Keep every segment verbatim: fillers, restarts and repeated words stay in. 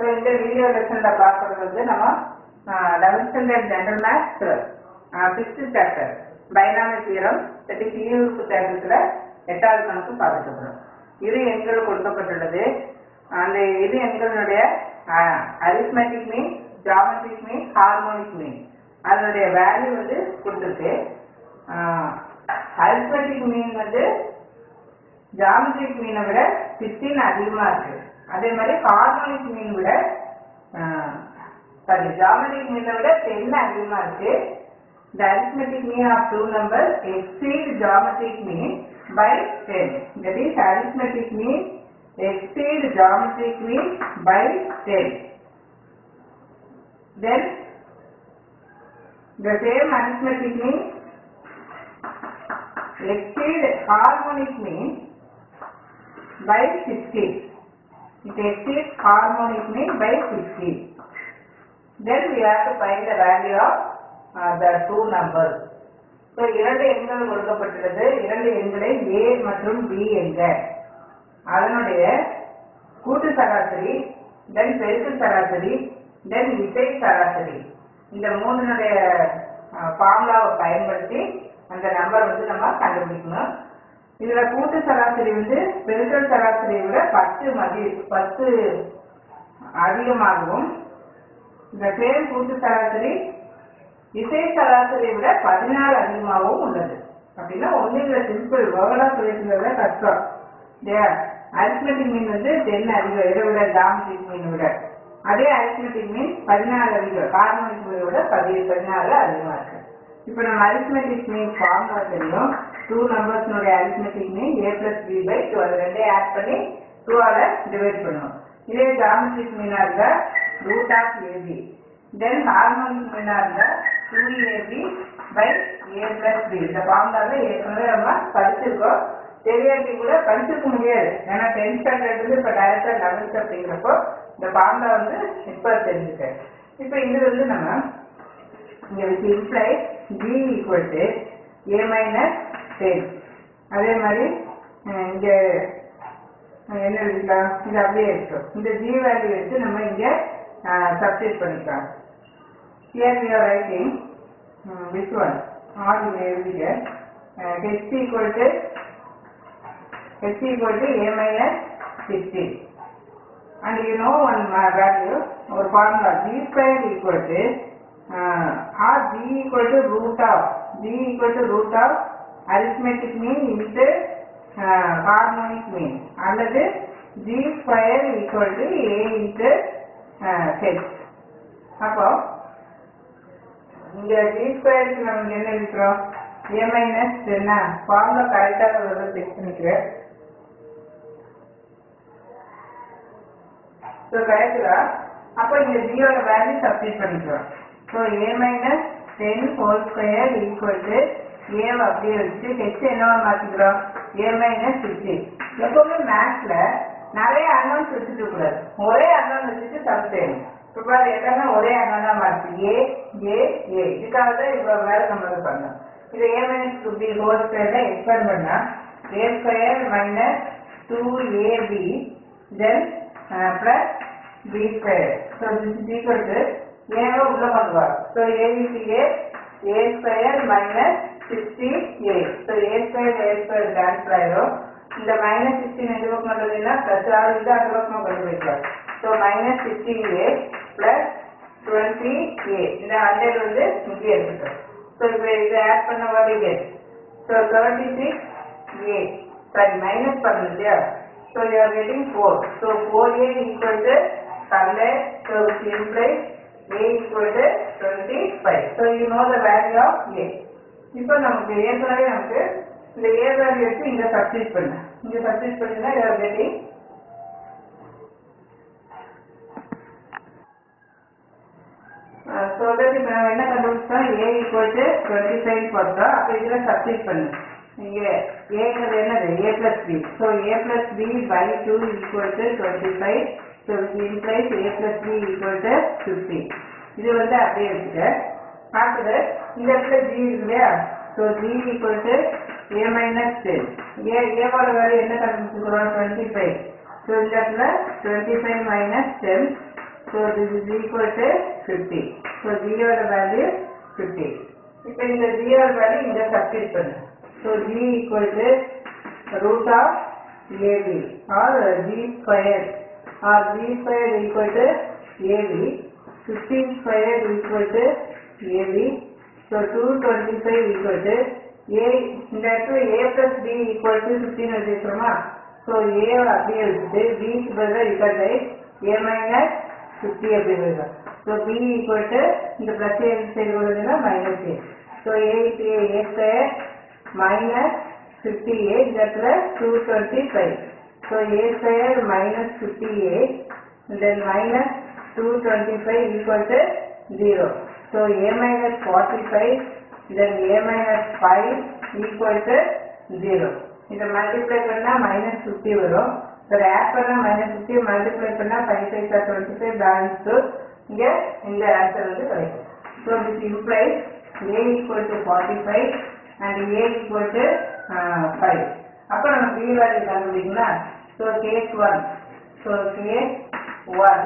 So இந்த video லெசனில் பார்க்குறது வந்து நம்ம eleventh standard general maths fifth chapter binomial theorem that is ஈவுக்கு தேர்தத்தில் எட்டாவது கணக்கு பார்த்துட்டு இருக்கிறோம். இரு எண்கள் கொடுக்கப்பட்டுள்ளது. அந்த இரு எண்களுடைய arithmetic mean, geometric mean, harmonic mean அதனுடைய வேல்யூ வந்து கொடுத்துருக்கு. அரித்மெட்டிக் மீன் வந்து ஜியோமெட்ரிக் மீனை விட சிக்ஸ்டீன் அதிகமாக இருக்கு. அதே மாதிரி ஹார்மோனிக் மீன் விட சாரி ஜியோமெட்ரிக் மீனை விட டென் அதிகமாக இருக்கு. The arithmetic mean of two numbers exceed geometric mean by ten. That is, arithmetic mean exceed geometric mean by ten. Then the same arithmetic mean exceed harmonic mean by sixteen. It exceeds harmonic mean by sixteen. Then we have to find the value of uh, the two numbers. So இரண்டு எண்கள் கொடுக்கப்பட்டுள்ளது. இரண்டு எண்களை A மற்றும் B என்க. அதனுடைய கூட்டு சராசரி, தென் பெருக்கல் சராசரி, தென் விசை சராசரி, இந்த மூணுடைய ஃபார்முலாவை பயன்படுத்தி அந்த நம்பர் வந்து நம்ம கண்டுபிடிக்கணும். இதுல கூட்டு சராசரி வந்து பெருக்கல் சராசரியை விட பத்து மதி பத்து அதிகமாகவும், இந்த சேம் கூட்டு சராசரி விசை சராசரியை விட பதினாலு அதிகமாகவும் உள்ளது. அப்படின்னா ஒன்றுங்கிற சிம்பிள் வேர்டா சொல்லிட்டு கஷ்டம் இல்லையா? அரித்மெட்டிக் மீன் வந்து டென் அதிகம், இதை விட ஜியோமெட்ரிக் மீன் விட. அதே அரித்மெட்டிக் மீன் பதினாலு அதிகம், ஹார்மோனிக் மீனை விட பதி பதினாலு அதிகமாக இருக்கு. இப்போ நம்ம அரித்மெட்டிக் மீன் ஃபார்முலா தெரியும். டூ நம்பர்ஸ்னுடைய arithmetic mean A plus B by two, அது ரெண்டே ஆட் பண்ணி டூவால டிவைட் பண்ணுவோம். இதே ஜியோமெட்ரிக் மீனா இருந்தா root of AB, then harmonic மீனா இருந்தா two AB by A plus B. இந்த ஃபார்முலாவை ஏற்கனவே நம்ம படிச்சிருக்கோம். தெரியாட்டி கூட படிச்சிருக்க முடியாது, ஏன்னா டென்த் ஸ்டாண்டர்ட் வந்து இப்போ டைரக்டா லெவன்த் அப்படிங்கிறப்போ இந்த ஃபார்முலா வந்து இப்போ தெரிஞ்சுக்க. இப்போ இது வந்து நம்ம இங்கே with imply G equal to A minus ten. அதே மாதிரி இங்கே என்ன எழுதிக்கலாம், இது அப்படியே இருக்கும். இந்த ஜி வேல்யூ எடுத்து நம்ம இங்கே சப்ஸ்டிட் பண்ணிக்கலாம். Here we are writing um, this one, or you may எழுதிக்க h equal to h equal to a minus sixteen, and you know one value or formula g square equal to uh, or g equal to root of g equal to root of arithmetic mean into uh, harmonic mean, அல்லது g square equal to a into uh, h. அப்போ இங்க g ஸ்கொயருக்கு நம்ம என்ன இருக்கிறோம், a minus டென்னா formula கரெக்டாக வருது check பண்ணிக்கிறேன். ஸோ கரெக்டா? அப்போ இங்க ஜீரோட வேல்யூ சப்ஸ்டிட் பண்ணிக்கிறோம். So a minus ten whole square equal to A அப்படியே வச்சு ஹெச் என்னவா மாற்றிக்கிறோம், a மைனஸ் சிக்ஸ்டீன். எப்பவுமே மேத்ஸ்ல நிறைய அன்னோன்ஸ் வச்சுட்டு கூடாது, ஒரே அன்னோன் வச்சுட்டு சம் செய்யணும். இப்போ அது எல்லாமே ஒரே அண்ணன் தான் மாறுது, ஏ ஏ ஏ. இதுக்காக தான் இவ்வளோ வேலை நம்ம இது பண்ணோம். இது A minus two B whole ஸ்கொயர்ல எக்ஸ்பேண்ட் பண்ணா A square minus two AB then plus B square. So this is equal to ஏவை உள்ள கொண்டு வரும். So A is A, A square minus sixteen A. So A square A square cancel ஆயிடும். இந்த minus sixteen எது பக்கம் பண்ணுறதுன்னா plus ஆறு இது அந்த பக்கமாக கொண்டு போய்க்கலாம். So minus sixteen A plus twenty A. இந்த ஹண்ட்ரட் வந்து இங்கே எடுத்துட்டோம். ஸோ இப்போ இதை ஆட் பண்ண வரீங்க. So thirty six A sorry minus பண்ணணும் இல்லையா? So you are getting four. So four A equal to hundred. So which implies A equal to twenty five. So you know the value of A. இப்போ நமக்கு ஏற்கனவே நமக்கு இந்த A value எடுத்து இங்கே substitute பண்ணு. இங்கே சப்ஸ்டிட் பண்ணினா you are getting so that இப்போ நம்ம என்ன கண்டுபிடிச்சோம், A equal to twenty five போட்டோம். அப்போ இதில் சப்ஸ்டிட் பண்ணு. இங்கே ஏங்கிறது என்னது, A plus B. So A plus B by two equal to twenty five. So implies A plus B equal to fifty. இது வந்து அப்படியே வச்சுட்டு அடுத்தது இந்த இடத்துல ஜி இருக்கு இல்லையா? So G equal to A minus ten. A ஏவோட வேல்யூ என்ன கண்டுபிடிச்சிருக்கிறோம், டுவெண்ட்டி ஃபைவ். ஸோ இந்த இடத்துல twenty five minus ten So this is equal to fifty. So G ஓட value fifty. இப்போ இந்த G ஓட value இங்க substitute பண்ணு. So G equal to root of A B or G squared or G squared equal to A B. fifteen squared equal to A B. So two hundred twenty-five equal to A. இந்த இடத்துல A plus B equal to fifteen வச்சிருக்கோமா? So A அப்படியே வச்சுட்டு B க்கு பதிலா equal to A minus fifty அப்படிங்கிறது. So B equal to இந்த plus A side வருதுன்னா minus A. So A is A, A square minus fifty-eight, இந்த இடத்துல two hundred twenty-five. So A square minus fifty-eight, then minus two hundred twenty-five equal to zero. So A minus forty-five, then A minus five equal to zero. இதை multiply பண்ணா minus fifty வரும். சரி add பண்ணா minus fifty multiply பண்ணா five five sir twenty five balance இங்கே இந்த answer வந்து கிடைக்கும். So this implies A equal to forty five and A equal to five. அப்போ நம்ம பி வேல்யூ கண்டுபிடிக்கலாம். So case one so case one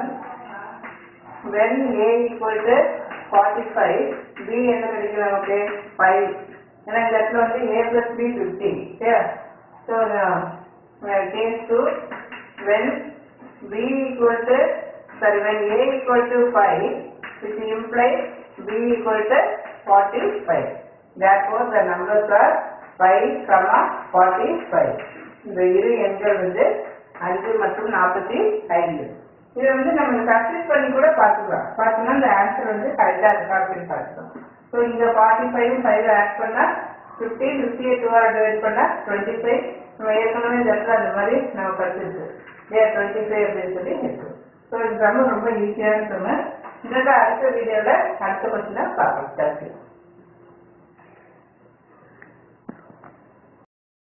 when A equal to forty five B என்ன கிடைக்கும் நமக்கு ஃபைவ். ஏன்னா இந்த இடத்துல வந்து A plus B fifty. So uh, case two, when b equal to sorry when a equal to five, which implies b equal to forty-five. Therefore the numbers are five, forty-five. இந்த இரு எண்கள் வந்து அஞ்சு மற்றும் நாற்பத்தி ஐந்து. இதை வந்து நம்ம சப்ஸ்டிட் பண்ணி கூட பார்த்துக்கலாம். பார்த்தோம்னா இந்த ஆன்சர் வந்து கரெக்டாக இருக்கா அப்படின்னு பார்த்துக்கலாம். ஸோ இங்கே ஃபார்ட்டி ஃபைவ் ஃபைவ் ஆட் பண்ணால் ஃபிஃப்டி ஃபிஃப்டியை டூவாக டிவைட் பண்ணால் டுவெண்ட்டி ஃபைவ். நம்ம ஏற்கனவே இந்த இடத்துல அந்த மாதிரி நம்ம படிச்சிருக்கு ஏ டுவெண்ட்டி ஃபைவ் அப்படின்னு சொல்லி இருக்கு. ஸோ இந்த சம்ம ரொம்ப ஈஸியான சம்ம. இதெல்லாம் அடுத்த வீடியோவில் அடுத்த கொஸ்டினாக பார்க்கலாம். தேங்க்யூ.